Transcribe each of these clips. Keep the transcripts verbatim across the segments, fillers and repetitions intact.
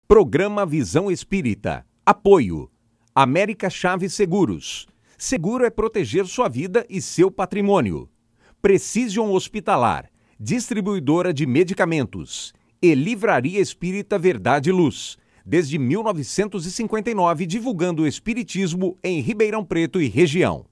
Programa Visão Espírita. Apoio. América Chaves Seguros. Seguro é proteger sua vida e seu patrimônio. Precision Hospitalar. Distribuidora de medicamentos. E Livraria Espírita Verdade e Luz. Desde mil novecentos e cinquenta e nove, divulgando o espiritismo em Ribeirão Preto e região.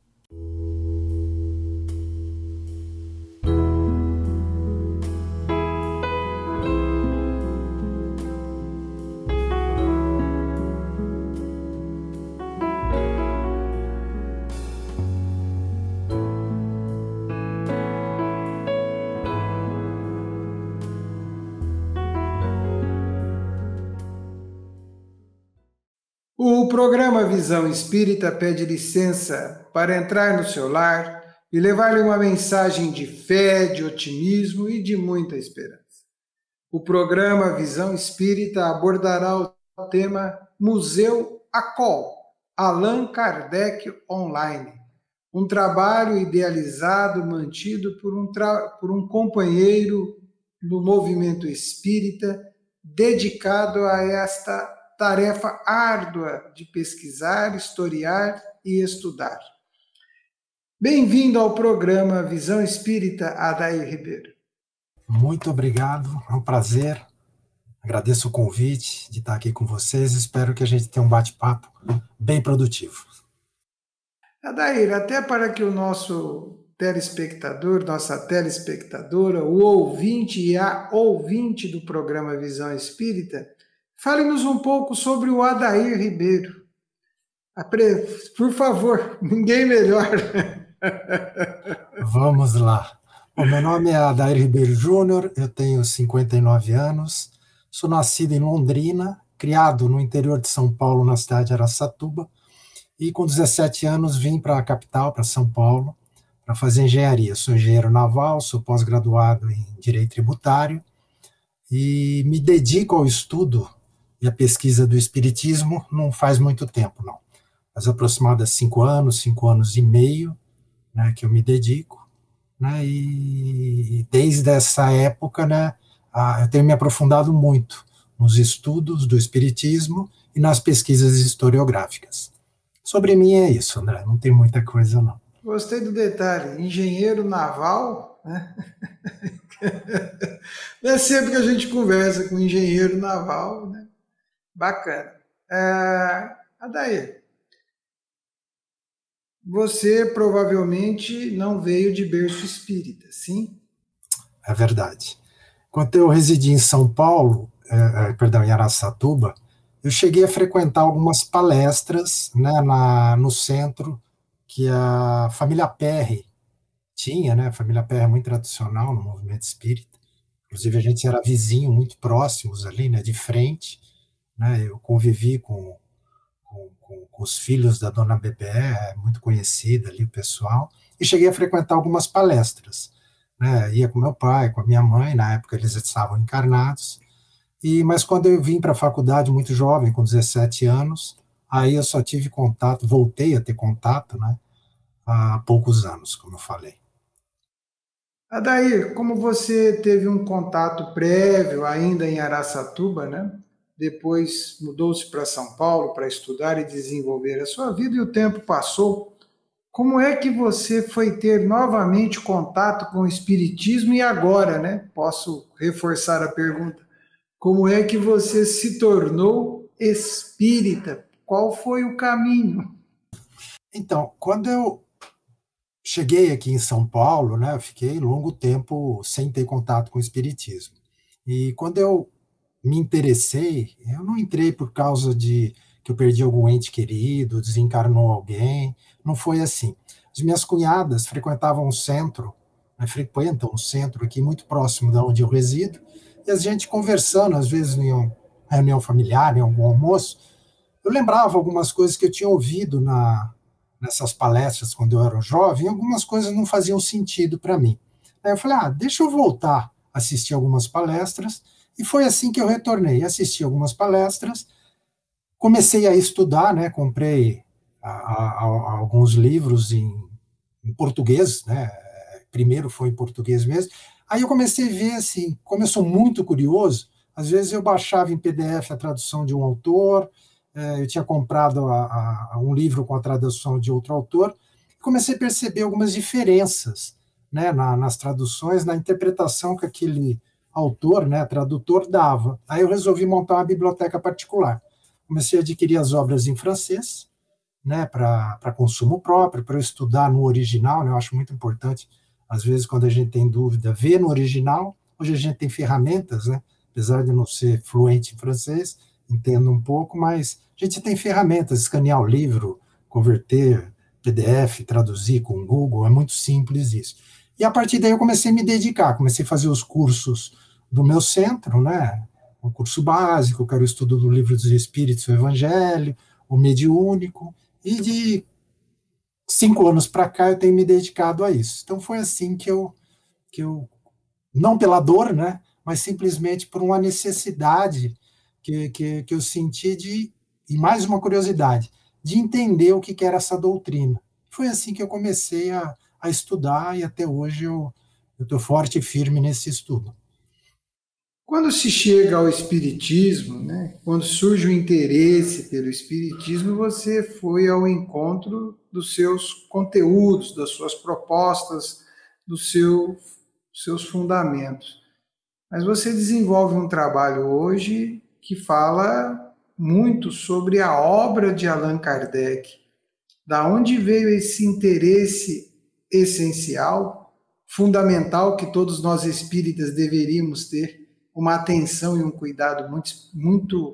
O programa Visão Espírita pede licença para entrar no seu lar e levar-lhe uma mensagem de fé, de otimismo e de muita esperança. O programa Visão Espírita abordará o tema Museu ACOL, Allan Kardec Online, um trabalho idealizado, mantido por um, tra... por um companheiro do movimento espírita dedicado a esta tarefa árdua de pesquisar, historiar e estudar. Bem-vindo ao programa Visão Espírita, Adair Ribeiro. Muito obrigado, é um prazer. Agradeço o convite de estar aqui com vocês. Espero que a gente tenha um bate-papo bem produtivo. Adair, até para que o nosso telespectador, nossa telespectadora, o ouvinte e a ouvinte do programa Visão Espírita, fale-nos um pouco sobre o Adair Ribeiro. Por favor, ninguém melhor. Vamos lá. O meu nome é Adair Ribeiro Júnior, eu tenho cinquenta e nove anos, sou nascido em Londrina, criado no interior de São Paulo, na cidade de Araçatuba, e com dezessete anos vim para a capital, para São Paulo, para fazer engenharia. Sou engenheiro naval, sou pós-graduado em Direito Tributário, e me dedico ao estudo e a pesquisa do espiritismo não faz muito tempo, não. Faz aproximadamente cinco anos, cinco anos e meio, né, que eu me dedico, né, e desde essa época, né, eu tenho me aprofundado muito nos estudos do espiritismo e nas pesquisas historiográficas. Sobre mim é isso, André, não tem muita coisa, não. Gostei do detalhe, engenheiro naval, né? Não é sempre que a gente conversa com engenheiro naval, né? Bacana. É, Adair, você provavelmente não veio de berço espírita, sim? É verdade. Quando eu residi em São Paulo, é, perdão, em Araçatuba, eu cheguei a frequentar algumas palestras, né, na, no centro que a família Perry tinha, né? A família Perry é muito tradicional no movimento espírita. Inclusive a gente era vizinho, muito próximos ali, né, de frente. Né, eu convivi com, com, com, com os filhos da dona Bebé, muito conhecida ali o pessoal, e cheguei a frequentar algumas palestras, né, ia com meu pai, com a minha mãe, na época eles estavam encarnados, e, mas quando eu vim para a faculdade muito jovem, com dezessete anos, aí eu só tive contato, voltei a ter contato, né, há poucos anos, como eu falei. Adair, como você teve um contato prévio ainda em Araçatuba, né? Depois mudou-se para São Paulo para estudar e desenvolver a sua vida, e o tempo passou. Como é que você foi ter novamente contato com o espiritismo e agora, né? Posso reforçar a pergunta. Como é que você se tornou espírita? Qual foi o caminho? Então, quando eu cheguei aqui em São Paulo, né, eu fiquei longo tempo sem ter contato com o espiritismo. E quando eu me interessei, eu não entrei por causa de que eu perdi algum ente querido, desencarnou alguém, não foi assim. As minhas cunhadas frequentavam um centro, né, frequentam um centro aqui muito próximo de onde eu resido, e a gente conversando, às vezes em uma reunião familiar, em algum almoço, eu lembrava algumas coisas que eu tinha ouvido na, nessas palestras quando eu era jovem, e algumas coisas não faziam sentido para mim. Aí eu falei, ah, deixa eu voltar a assistir algumas palestras. E foi assim que eu retornei, assisti algumas palestras, comecei a estudar, né, comprei a, a, a, alguns livros em, em português, né, primeiro foi em português mesmo, aí eu comecei a ver, assim, como eu sou muito curioso, Às vezes eu baixava em P D F a tradução de um autor, eu tinha comprado a, a, um livro com a tradução de outro autor, e comecei a perceber algumas diferenças, né, na, nas traduções, na interpretação que aquele autor, né, tradutor, dava. Aí eu resolvi montar uma biblioteca particular. Comecei a adquirir as obras em francês, né, para consumo próprio, para eu estudar no original, né, eu acho muito importante, às vezes, quando a gente tem dúvida, ver no original. Hoje a gente tem ferramentas, né, apesar de não ser fluente em francês, entendo um pouco, mas a gente tem ferramentas, escanear o livro, converter P D F, traduzir com o Google, é muito simples isso. E a partir daí eu comecei a me dedicar, comecei a fazer os cursos do meu centro, né, um curso básico, que era o estudo do Livro dos Espíritos, o Evangelho, o Mediúnico, e de cinco anos para cá eu tenho me dedicado a isso. Então foi assim que eu, que eu não pela dor, né, mas simplesmente por uma necessidade que, que, que eu senti de, e mais uma curiosidade, de entender o que, que era essa doutrina. Foi assim que eu comecei a, a estudar, e até hoje eu estou forte e firme nesse estudo. Quando se chega ao Espiritismo, né, quando surge o interesse pelo Espiritismo, você foi ao encontro dos seus conteúdos, das suas propostas, dos seu, seus fundamentos. Mas você desenvolve um trabalho hoje que fala muito sobre a obra de Allan Kardec. Da onde veio esse interesse essencial, fundamental, que todos nós espíritas deveríamos ter uma atenção e um cuidado muito, muito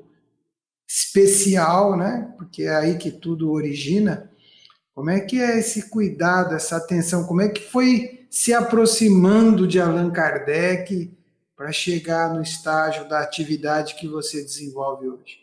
especial, né? Porque é aí que tudo origina. Como é que é esse cuidado, essa atenção? Como é que foi se aproximando de Allan Kardec para chegar no estágio da atividade que você desenvolve hoje?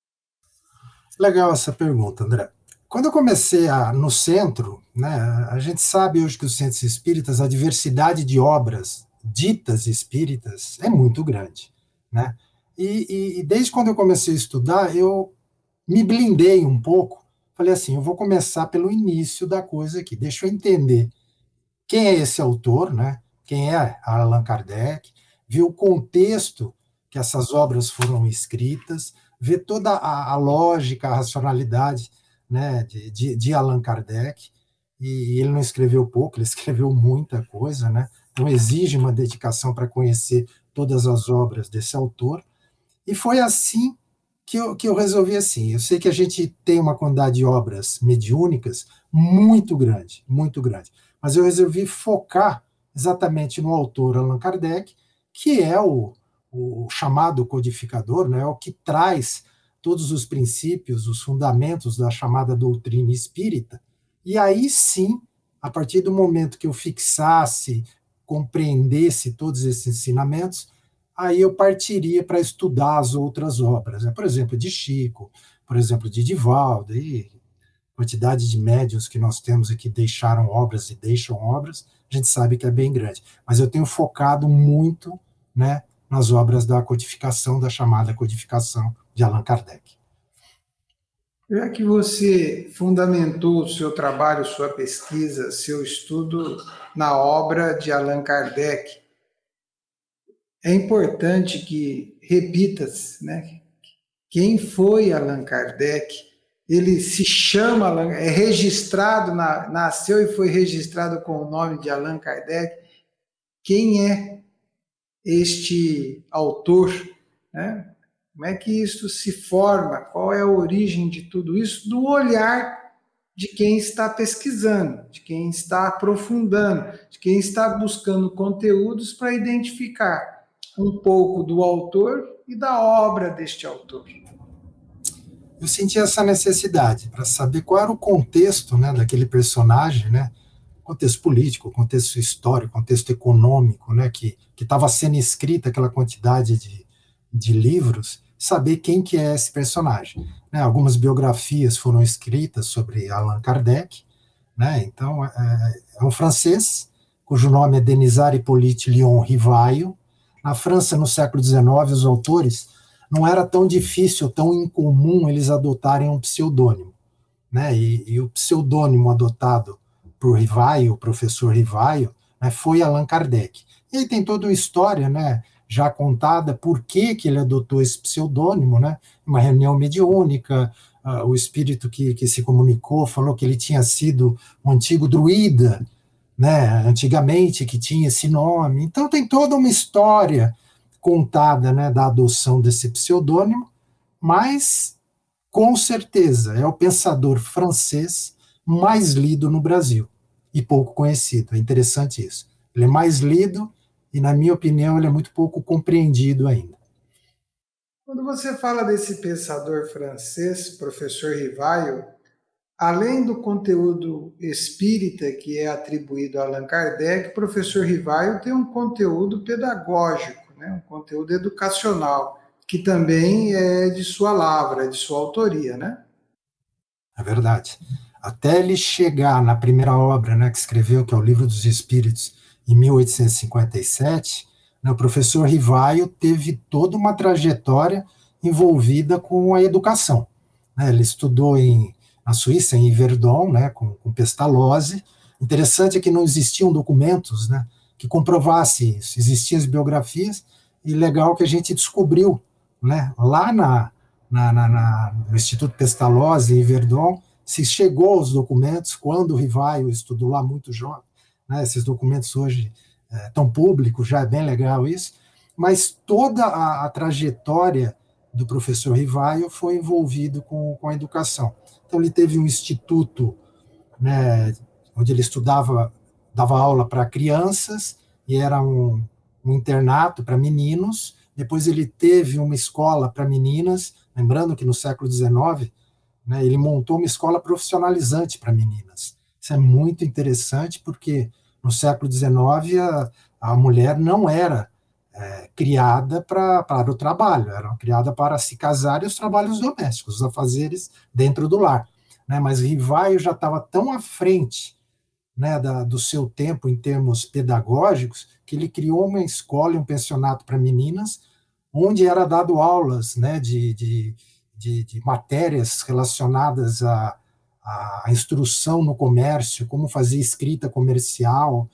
Legal essa pergunta, André. Quando eu comecei a, no centro, né, a gente sabe hoje que os centros espíritas, a diversidade de obras ditas espíritas é muito grande, né? E, e, e desde quando eu comecei a estudar, eu me blindei um pouco. Falei assim, eu vou começar pelo início da coisa aqui. Deixa eu entender quem é esse autor, né? Quem é Allan Kardec, ver o contexto que essas obras foram escritas, ver toda a, a lógica, a racionalidade, né, de, de, de Allan Kardec. E ele não escreveu pouco, ele escreveu muita coisa, né? Então exige uma dedicação para conhecer todas as obras desse autor. E foi assim que eu, que eu resolvi assim. Eu sei que a gente tem uma quantidade de obras mediúnicas muito grande, muito grande. Mas eu resolvi focar exatamente no autor Allan Kardec, que é o, o chamado codificador, né? O que traz todos os princípios, os fundamentos da chamada doutrina espírita. E aí sim, a partir do momento que eu fixasse, compreendesse todos esses ensinamentos, aí eu partiria para estudar as outras obras, né? Por exemplo, de Chico, por exemplo, de Divaldo, e quantidade de médiuns que nós temos e que deixaram obras e deixam obras, a gente sabe que é bem grande. Mas eu tenho focado muito, né, nas obras da codificação, da chamada codificação de Allan Kardec. Já que você fundamentou o seu trabalho, sua pesquisa, seu estudo na obra de Allan Kardec, é importante que repitas, né, quem foi Allan Kardec. Ele se chama, Allan, é registrado, na, nasceu e foi registrado com o nome de Allan Kardec. Quem é este autor, né? Como é que isso se forma? Qual é a origem de tudo isso? Do olhar de quem está pesquisando, de quem está aprofundando, de quem está buscando conteúdos para identificar um pouco do autor e da obra deste autor. Eu senti essa necessidade para saber qual era o contexto, né, daquele personagem, né, contexto político, contexto histórico, contexto econômico, né, que que estava sendo escrita aquela quantidade de, de livros, saber quem que é esse personagem. Né, algumas biografias foram escritas sobre Allan Kardec, né, então é, é um francês cujo nome é Denisard Hippolyte Léon Rivaio. Na França, no século dezenove, os autores não era tão difícil, tão incomum eles adotarem um pseudônimo, né? E, e o pseudônimo adotado por Rivaio, o professor Rivaio, né, foi Allan Kardec. E aí tem toda uma história, né, já contada por que, que ele adotou esse pseudônimo, né? Uma reunião mediúnica, uh, o espírito que, que se comunicou falou que ele tinha sido um antigo druida, né? Antigamente, que tinha esse nome. Então tem toda uma história contada, né, da adoção desse pseudônimo, mas, com certeza, é o pensador francês mais lido no Brasil, e pouco conhecido. É interessante isso. Ele é mais lido e, na minha opinião, ele é muito pouco compreendido ainda. Quando você fala desse pensador francês, professor Rivaio, além do conteúdo espírita que é atribuído a Allan Kardec, o professor Rivaio tem um conteúdo pedagógico, né, um conteúdo educacional, que também é de sua lavra, de sua autoria, né? É verdade. Até ele chegar na primeira obra, né, que escreveu, que é o Livro dos Espíritos, em mil oitocentos e cinquenta e sete, né, o professor Rivaio teve toda uma trajetória envolvida com a educação. Né, ele estudou em, na Suíça, em Yverdon, né, com, com Pestalozzi. Interessante é que não existiam documentos, né, que comprovassem isso. Existiam as biografias, e legal que a gente descobriu, né, lá na, na, na, na, no Instituto Pestalozzi, em Yverdon, se chegou aos documentos, quando o Rivaio estudou lá muito jovem, né, esses documentos hoje é, estão públicos, já é bem legal isso, mas toda a, a trajetória do professor Rivaio foi envolvido com, com a educação. Então ele teve um instituto, né, onde ele estudava, dava aula para crianças, e era um, um internato para meninos. Depois ele teve uma escola para meninas, lembrando que no século dezenove, né, ele montou uma escola profissionalizante para meninas. Isso é muito interessante, porque no século dezenove a, a mulher não era é, criada pra, para o trabalho, era criada para se casar e os trabalhos domésticos, os afazeres dentro do lar. Né, mas Rivaio já estava tão à frente, né, da, do seu tempo em termos pedagógicos, que ele criou uma escola e um pensionato para meninas, onde era dado aulas, né, de, de, de, de matérias relacionadas à, à instrução no comércio, como fazer escrita comercial,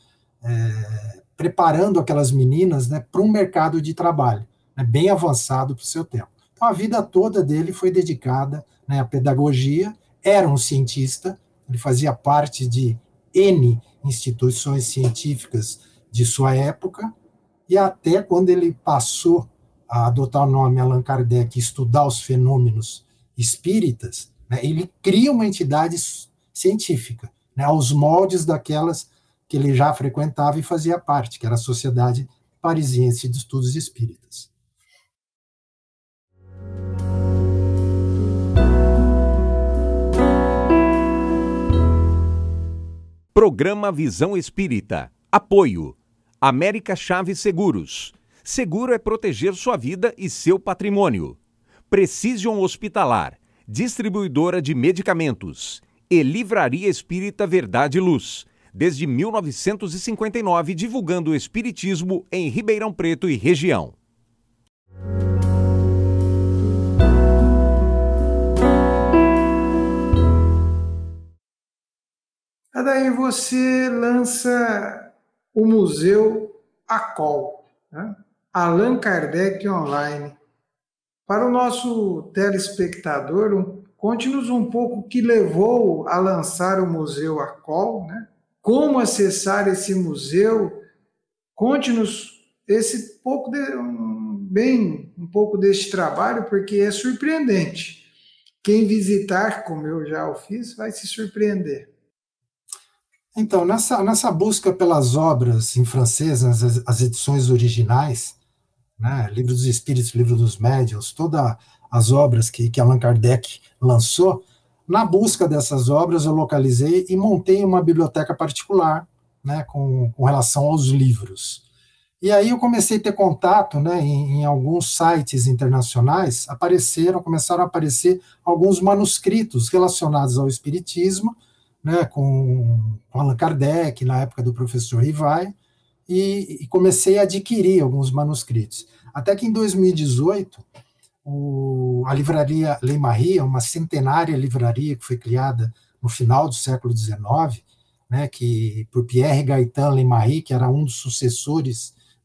é, preparando aquelas meninas, né, para um mercado de trabalho, né, bem avançado para o seu tempo. Então, a vida toda dele foi dedicada, né, à pedagogia. Era um cientista, ele fazia parte de N instituições científicas de sua época, e até quando ele passou a adotar o nome Allan Kardec e estudar os fenômenos espíritas, né, ele cria uma entidade científica, né, aos moldes daquelas que ele já frequentava e fazia parte, que era a Sociedade Parisiense de Estudos Espíritas. Programa Visão Espírita. Apoio. América Chaves Seguros. Seguro é proteger sua vida e seu patrimônio. Precision Hospitalar. Distribuidora de medicamentos. E Livraria Espírita Verdade e Luz. Desde mil novecentos e cinquenta e nove, divulgando o espiritismo em Ribeirão Preto e região. Daí você lança o Museu ACOL, né? Allan Kardec Online. Para o nosso telespectador, um, conte-nos um pouco o que levou a lançar o Museu ACOL, né? Como acessar esse museu. Conte-nos esse pouco de, um, bem um pouco deste trabalho, porque é surpreendente. Quem visitar, como eu já o fiz, vai se surpreender. Então, nessa, nessa busca pelas obras em francês, as, as edições originais, né, Livro dos Espíritos, Livro dos Médiuns, todas as obras que, que Allan Kardec lançou, na busca dessas obras eu localizei e montei uma biblioteca particular, né, com, com relação aos livros. E aí eu comecei a ter contato, né, em, em alguns sites internacionais, apareceram, começaram a aparecer alguns manuscritos relacionados ao Espiritismo, né, com, com Allan Kardec, na época do professor Rivaio, e, e comecei a adquirir alguns manuscritos. Até que em dois mil e dezoito, o, a livraria Leymarie, uma centenária livraria que foi criada no final do século dezenove, né, que, por Pierre Gaëtan Leymarie, que era um dos sucessores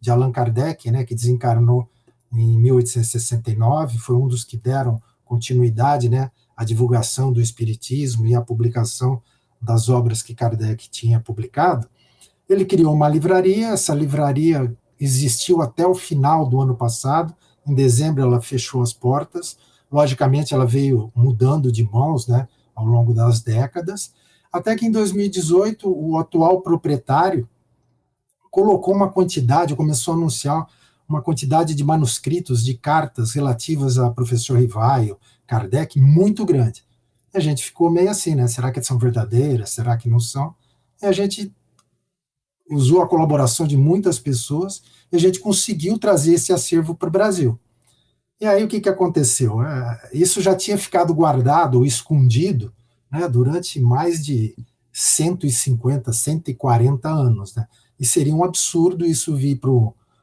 de Allan Kardec, né, que desencarnou em mil oitocentos e sessenta e nove, foi um dos que deram continuidade, né, à divulgação do Espiritismo e à publicação das obras que Kardec tinha publicado. Ele criou uma livraria, essa livraria existiu até o final do ano passado, em dezembro ela fechou as portas, logicamente ela veio mudando de mãos, né, ao longo das décadas, até que em dois mil e dezoito o atual proprietário colocou uma quantidade, começou a anunciar uma quantidade de manuscritos, de cartas relativas a professor Rivaio, Kardec, muito grande. E a gente ficou meio assim, né? Será que são verdadeiras? Será que não são? E a gente usou a colaboração de muitas pessoas e a gente conseguiu trazer esse acervo para o Brasil. E aí o que, que aconteceu? Isso já tinha ficado guardado ou escondido, né, durante mais de cento e cinquenta, cento e quarenta anos, né? E seria um absurdo isso vir para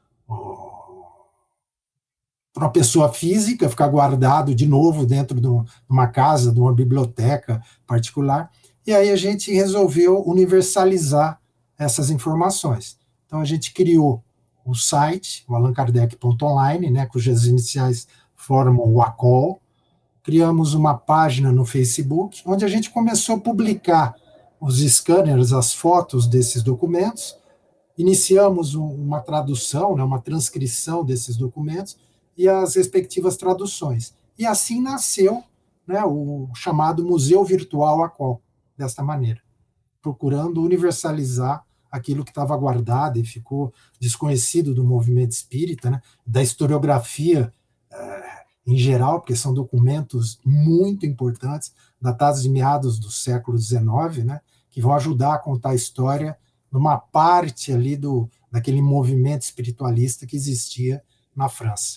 uma pessoa física, ficar guardado de novo dentro de uma casa, de uma biblioteca particular. E aí a gente resolveu universalizar essas informações. Então a gente criou o site, o allan kardec ponto online, né, cujas iniciais formam o A C O L. Criamos uma página no Facebook, onde a gente começou a publicar os scanners, as fotos desses documentos. Iniciamos um, uma tradução, né, uma transcrição desses documentos e as respectivas traduções. E assim nasceu, né, o chamado Museu Virtual A C O L, desta maneira, procurando universalizar aquilo que estava guardado e ficou desconhecido do movimento espírita, né, da historiografia eh, em geral, porque são documentos muito importantes, datados de meados do século dezenove, né, que vão ajudar a contar a história numa parte ali do, daquele movimento espiritualista que existia na França.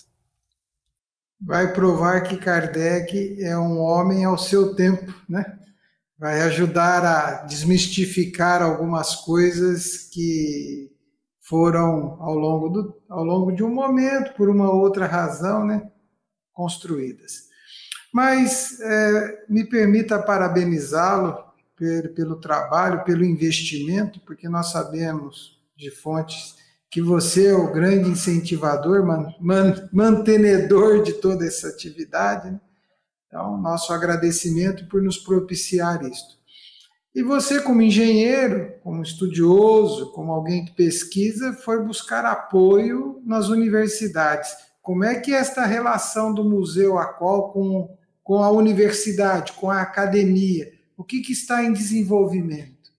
Vai provar que Kardec é um homem ao seu tempo, né? Vai ajudar a desmistificar algumas coisas que foram ao longo, do, ao longo de um momento, por uma outra razão, né, construídas. Mas é, me permita parabenizá-lo pelo, pelo trabalho, pelo investimento, porque nós sabemos de fontes que você é o grande incentivador, man, man, mantenedor de toda essa atividade, né? Então, nosso agradecimento por nos propiciar isto. E você, como engenheiro, como estudioso, como alguém que pesquisa, foi buscar apoio nas universidades. Como é que é esta relação do Museu A C O L com, com a universidade, com a academia? O que, que está em desenvolvimento?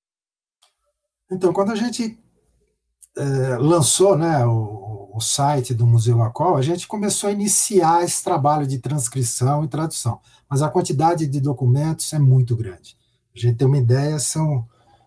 Então, quando a gente é, lançou, né, o, o site do Museu A C O L, a gente começou a iniciar esse trabalho de transcrição e tradução, mas a quantidade de documentos é muito grande. A gente tem uma ideia, são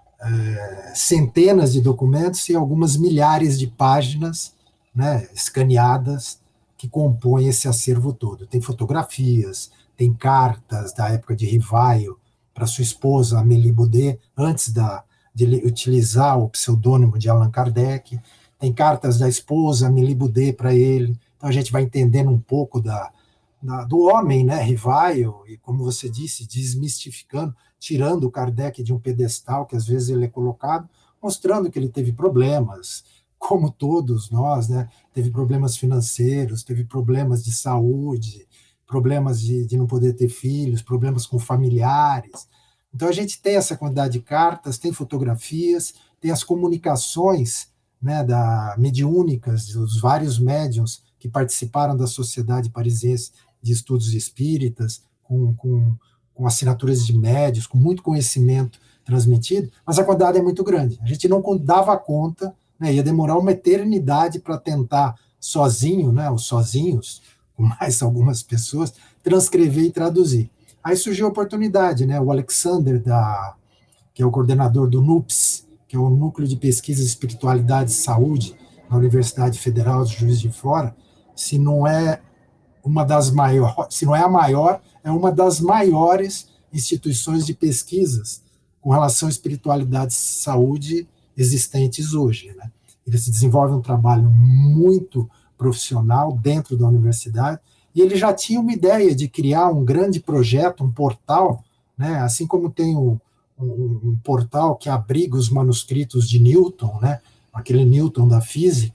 é, centenas de documentos e algumas milhares de páginas, né, escaneadas, que compõem esse acervo todo. Tem fotografias, tem cartas da época de Rivaio para sua esposa, Amélie Boudet, antes da, de utilizar o pseudônimo de Allan Kardec. Tem cartas da esposa, Amélie Boudet, para ele. Então a gente vai entendendo um pouco da, da, do homem, né, Rivaio, e como você disse, desmistificando, tirando o Kardec de um pedestal que às vezes ele é colocado, mostrando que ele teve problemas, como todos nós, né? Teve problemas financeiros, teve problemas de saúde, problemas de, de não poder ter filhos, problemas com familiares. Então a gente tem essa quantidade de cartas, tem fotografias, tem as comunicações, né, da, mediúnicas, dos vários médiuns que participaram da Sociedade Parisiense de Estudos Espíritas, com, com, com assinaturas de médios, com muito conhecimento transmitido, mas a quantidade é muito grande. A gente não dava conta, né, ia demorar uma eternidade para tentar sozinho, né, os sozinhos, com mais algumas pessoas, transcrever e traduzir. Aí surgiu a oportunidade, né, o Alexander, da, que é o coordenador do NUPS, que é o Núcleo de Pesquisa, Espiritualidade e Saúde, na Universidade Federal de Juiz de Fora, se não é uma das maiores, se não é a maior, é uma das maiores instituições de pesquisas com relação à espiritualidade e saúde existentes hoje, né? Ele se desenvolve um trabalho muito profissional dentro da universidade, e ele já tinha uma ideia de criar um grande projeto, um portal, né? Assim como tem o, um, um portal que abriga os manuscritos de Newton, né? Aquele Newton da física,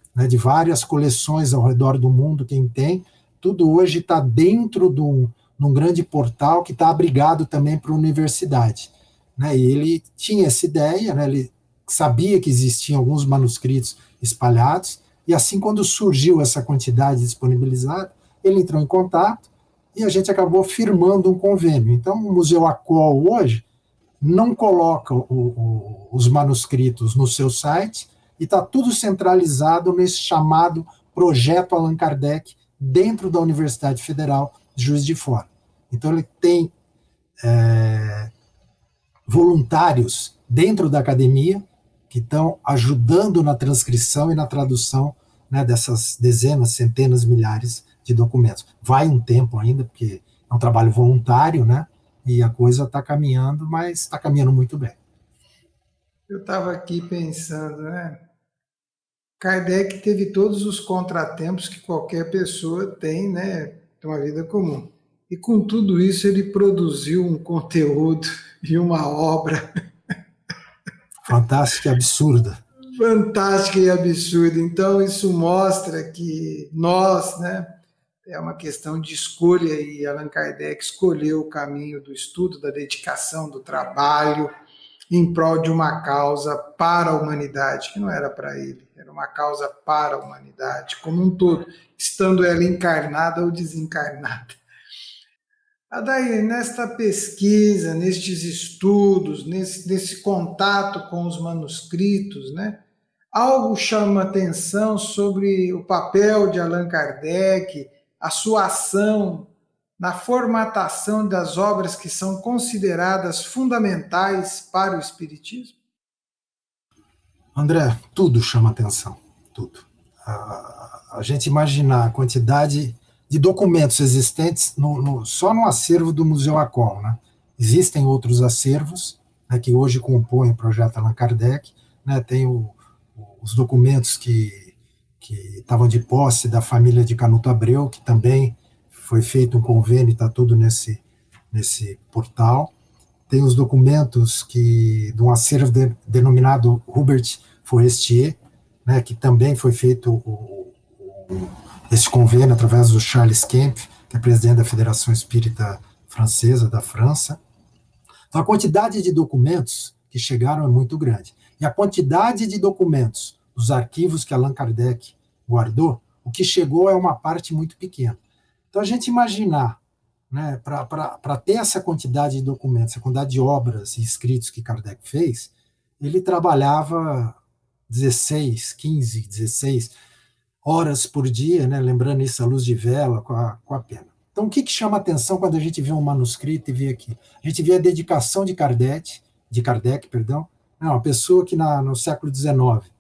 né, de várias coleções ao redor do mundo, quem tem, tudo hoje está dentro de um, de um grande portal que está abrigado também para a universidade. Né, e ele tinha essa ideia, né, ele sabia que existiam alguns manuscritos espalhados, e assim, quando surgiu essa quantidade disponibilizada, ele entrou em contato e a gente acabou firmando um convênio. Então, o Museu Acol hoje não coloca o, o, os manuscritos no seu site e está tudo centralizado nesse chamado Projeto Allan Kardec dentro da Universidade Federal de Juiz de Fora. Então, ele tem é, voluntários dentro da academia que estão ajudando na transcrição e na tradução, né, dessas dezenas, centenas, milhares de documentos. Vai um tempo ainda, porque é um trabalho voluntário, né, e a coisa está caminhando, mas está caminhando muito bem. Eu estava aqui pensando, né, Kardec teve todos os contratempos que qualquer pessoa tem, né, de uma vida comum. E com tudo isso ele produziu um conteúdo e uma obra fantástica e absurda. Fantástica e absurda. Então, isso mostra que nós, né, é uma questão de escolha, e Allan Kardec escolheu o caminho do estudo, da dedicação, do trabalho, em prol de uma causa para a humanidade, que não era para ele, era uma causa para a humanidade, como um todo, estando ela encarnada ou desencarnada. Adair, nesta pesquisa, nestes estudos, nesse, nesse contato com os manuscritos, né, algo chama atenção sobre o papel de Allan Kardec, a sua ação na formatação das obras que são consideradas fundamentais para o Espiritismo? André, tudo chama atenção, tudo. A, a gente imaginar a quantidade de documentos existentes no, no, só no acervo do Museu Acol, né? Existem outros acervos, né, que hoje compõem o projeto Allan Kardec, né? Tem o, os documentos que, que estavam de posse da família de Canuto Abreu, que também foi feito um convênio, está tudo nesse, nesse portal. Tem os documentos que, de um acervo de, denominado Hubert Forestier, né, que também foi feito o, o esse convênio através do Charles Kemp, que é presidente da Federação Espírita Francesa, da França. Então, a quantidade de documentos que chegaram é muito grande. E a quantidade de documentos dos arquivos que Allan Kardec guardou, o que chegou é uma parte muito pequena. Então, a gente imaginar, né, para ter essa quantidade de documentos, essa quantidade de obras e escritos que Kardec fez, ele trabalhava dezesseis, quinze, dezesseis horas por dia, né, lembrando isso à luz de vela, com a, com a pena. Então, o que, que chama atenção quando a gente vê um manuscrito e vê aqui? A gente vê a dedicação de Kardec, de Kardec, perdão, é uma pessoa que na, no século dezenove,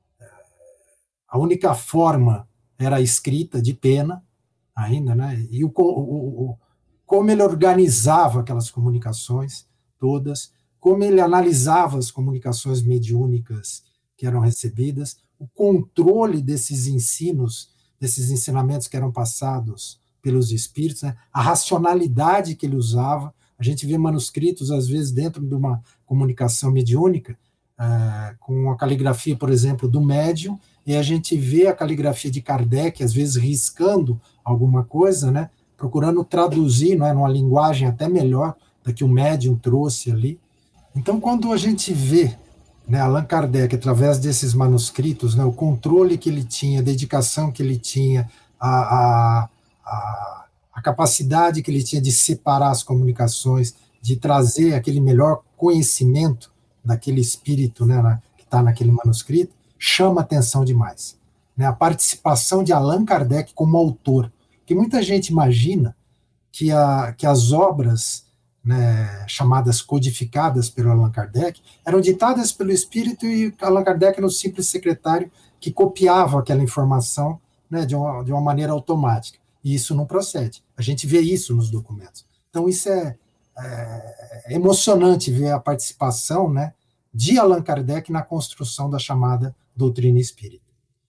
a única forma era a escrita de pena, ainda, né, e o, o, o, como ele organizava aquelas comunicações todas, como ele analisava as comunicações mediúnicas que eram recebidas, o controle desses ensinos, desses ensinamentos que eram passados pelos espíritos, né? A racionalidade que ele usava. A gente vê manuscritos, às vezes, dentro de uma comunicação mediúnica, é, com a caligrafia, por exemplo, do médium, e a gente vê a caligrafia de Kardec, às vezes riscando alguma coisa, né? Procurando traduzir, não é, numa linguagem até melhor da que o médium trouxe ali. Então, quando a gente vê, né, Allan Kardec, através desses manuscritos, né, o controle que ele tinha, a dedicação que ele tinha, a, a, a, a capacidade que ele tinha de separar as comunicações, de trazer aquele melhor conhecimento daquele espírito, né, na, que está naquele manuscrito, chama atenção demais. Né, a participação de Allan Kardec como autor, que muita gente imagina que, a, que as obras, né, chamadas codificadas pelo Allan Kardec, eram ditadas pelo espírito e Allan Kardec era o simples secretário que copiava aquela informação, né, de, uma, de uma maneira automática. E isso não procede. A gente vê isso nos documentos. Então, isso é, é, é emocionante ver a participação, né, de Allan Kardec na construção da chamada doutrina espírita.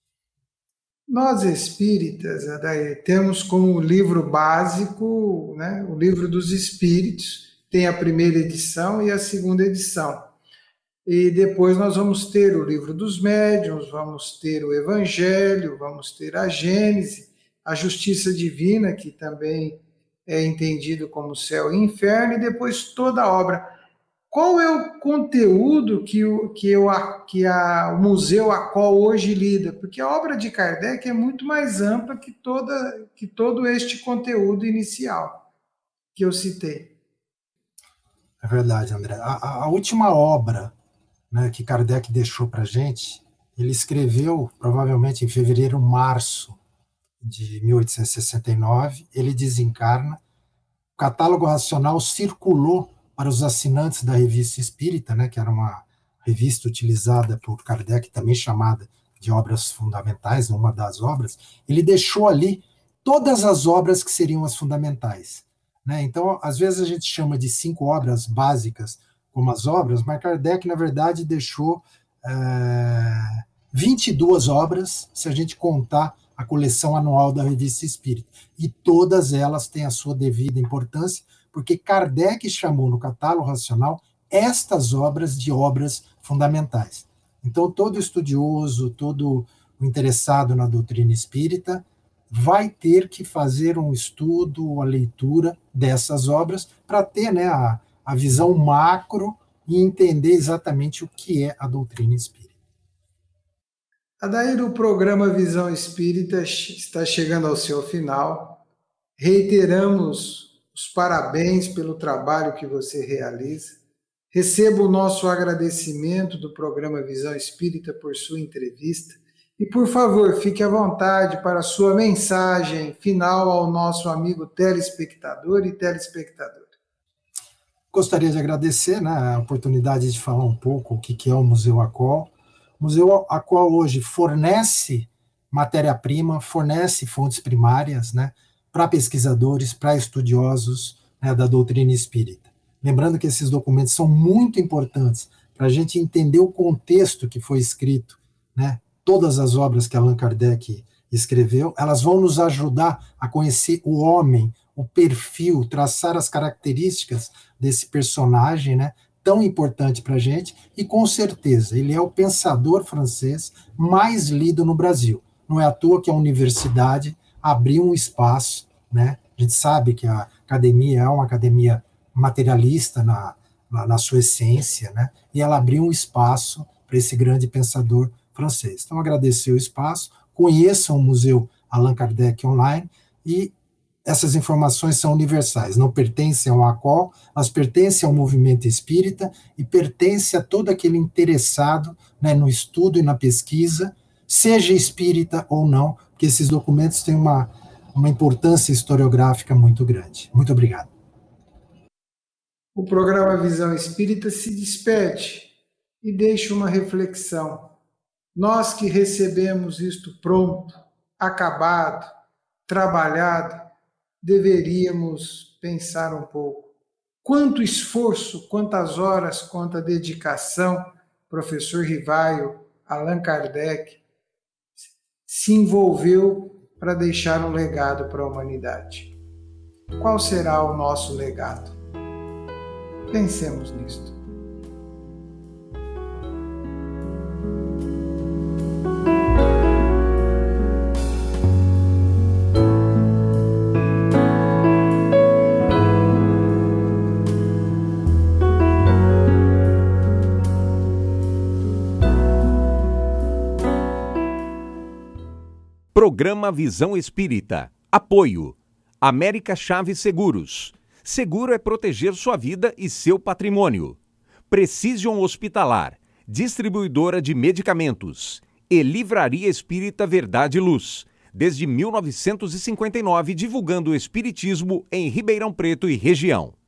Nós espíritas, Adair, temos como livro básico, né, o Livro dos Espíritos, tem a primeira edição e a segunda edição. E depois nós vamos ter o Livro dos Médiuns, vamos ter o Evangelho, vamos ter a Gênese, a Justiça Divina, que também é entendido como céu e inferno, e depois toda a obra. Qual é o conteúdo que o, que eu, que a, o Museu ACOL hoje lida? Porque a obra de Kardec é muito mais ampla que, toda, que todo este conteúdo inicial que eu citei. É verdade, André. A, a última obra, né, que Kardec deixou para a gente, ele escreveu provavelmente em fevereiro, março de mil oitocentos e sessenta e nove, ele desencarna, o catálogo racional circulou para os assinantes da Revista Espírita, né, que era uma revista utilizada por Kardec, também chamada de Obras Fundamentais, uma das obras. Ele deixou ali todas as obras que seriam as fundamentais, né? Então, às vezes a gente chama de cinco obras básicas como as obras, mas Kardec, na verdade, deixou é, vinte e duas obras, se a gente contar a coleção anual da Revista Espírita. E todas elas têm a sua devida importância, porque Kardec chamou no catálogo racional estas obras de obras fundamentais. Então, todo estudioso, todo interessado na doutrina espírita vai ter que fazer um estudo, a leitura dessas obras, para ter, né, a, a visão macro e entender exatamente o que é a doutrina espírita. Adair, o programa Visão Espírita está chegando ao seu final. Reiteramos os parabéns pelo trabalho que você realiza. Receba o nosso agradecimento do programa Visão Espírita por sua entrevista. E, por favor, fique à vontade para a sua mensagem final ao nosso amigo telespectador e telespectadora. Gostaria de agradecer, né, a oportunidade de falar um pouco o que é o Museu ACOL. O Museu ACOL hoje fornece matéria-prima, fornece fontes primárias, né, para pesquisadores, para estudiosos, né, da doutrina espírita. Lembrando que esses documentos são muito importantes para a gente entender o contexto que foi escrito, né, todas as obras que Allan Kardec escreveu, elas vão nos ajudar a conhecer o homem, o perfil, traçar as características desse personagem, né, tão importante para a gente, e com certeza ele é o pensador francês mais lido no Brasil. Não é à toa que a universidade abriu um espaço, né? A gente sabe que a academia é uma academia materialista na, na, na sua essência, né? E ela abriu um espaço para esse grande pensador francês. Então, agradecer o espaço, conheçam o Museu Allan Kardec online, e essas informações são universais, não pertencem ao ACOL, elas pertencem ao movimento espírita e pertencem a todo aquele interessado, né, no estudo e na pesquisa, seja espírita ou não, porque esses documentos têm uma, uma importância historiográfica muito grande. Muito obrigado. O programa Visão Espírita se despede e deixa uma reflexão. Nós que recebemos isto pronto, acabado, trabalhado, deveríamos pensar um pouco. Quanto esforço, quantas horas, quanta dedicação, professor Rivaio, Allan Kardec, se envolveu para deixar um legado para a humanidade. Qual será o nosso legado? Pensemos nisto. Programa Visão Espírita. Apoio. América Chaves Seguros. Seguro é proteger sua vida e seu patrimônio. Precision Hospitalar. Distribuidora de medicamentos. E Livraria Espírita Verdade e Luz. Desde mil novecentos e cinquenta e nove, divulgando o espiritismo em Ribeirão Preto e região.